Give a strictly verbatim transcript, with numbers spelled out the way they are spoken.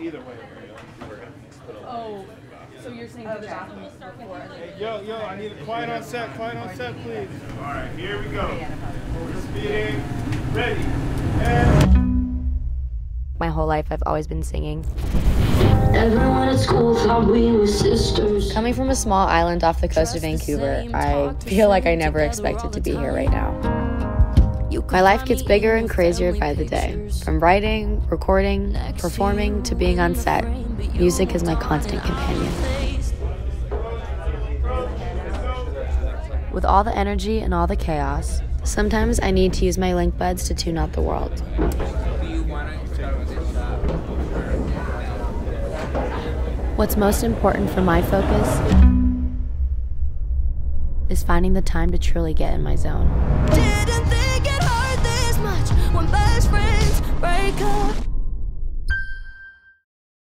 either way. Oh, so you're saying okay. The bathroom before? Hey, yo, yo, I need a quiet on set, quiet on set, please. All right, here we go. We're speeding, ready, and... My whole life, I've always been singing. Everyone at school thought we were sisters. Coming from a small island off the coast of Vancouver, I feel like I never expected to be here right now. My life gets bigger and crazier by the day. From writing, recording, performing, to being on set, music is my constant companion. With all the energy and all the chaos, sometimes I need to use my LinkBuds to tune out the world. What's most important for my focus is finding the time to truly get in my zone. Didn't think it hurt this much when best friends break up.